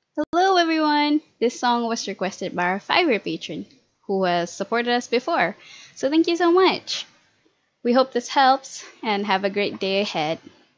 Hello everyone! This song was requested by our Fiverr patron who has supported us before. So thank you so much. We hope this helps and have a great day ahead.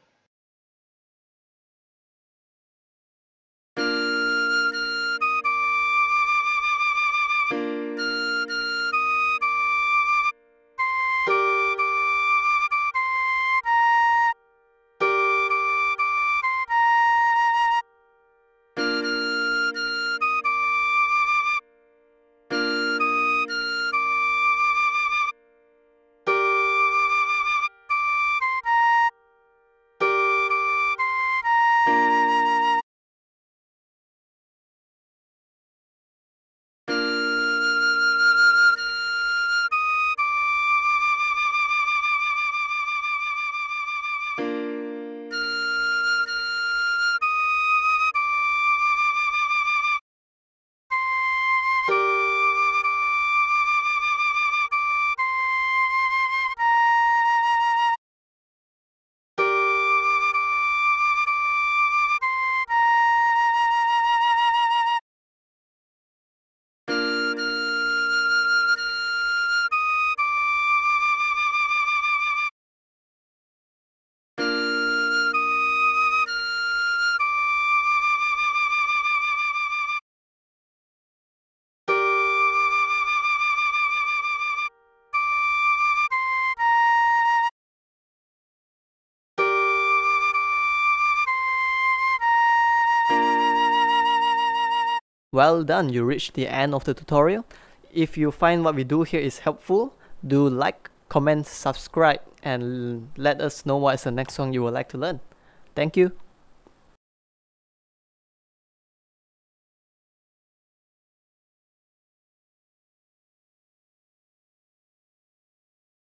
Well done, you reached the end of the tutorial. If you find what we do here is helpful, do like, comment, subscribe, and let us know what is the next song you would like to learn. Thank you.